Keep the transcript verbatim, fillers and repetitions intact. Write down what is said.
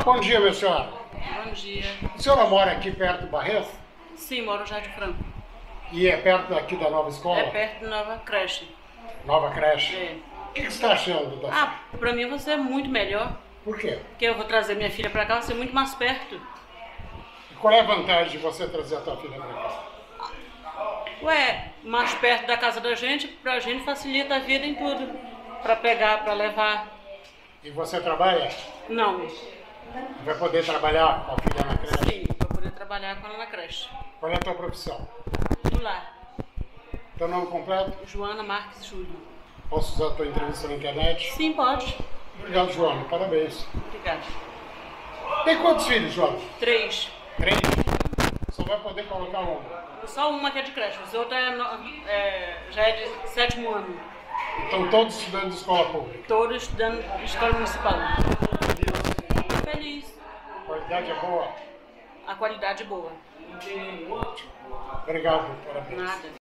Bom dia, minha senhora. Bom dia. A senhora mora aqui perto do Barreto? Sim, moro no Jardim Franco. E é perto daqui da nova escola? É perto da nova creche. Nova creche? É. O que você está achando da Ah, pra mim vai ser muito melhor. Por quê? Porque eu vou trazer minha filha pra cá, vai ser muito mais perto. E qual é a vantagem de você trazer a tua filha para cá? Ué, mais perto da casa da gente, pra gente facilita a vida em tudo. Pra pegar, pra levar. E você trabalha? Não. Vai poder trabalhar com a filha na creche? Sim, pra poder trabalhar com ela na creche. Qual é a tua profissão? Do lar. Teu nome completo? Joana Marques Júlio. Posso usar a tua entrevista na internet? Sim, pode. Obrigado, Joana. Parabéns. Obrigada. Tem quantos filhos, Joana? Três. Três? Só vai poder colocar um. Só uma que é de creche, os outros é, no- é, já é de sétimo ano. Estão todos estudando de escola pública. Todos estudando escola municipal. Feliz. A qualidade é boa? A qualidade é boa. Obrigado. Parabéns. Nada.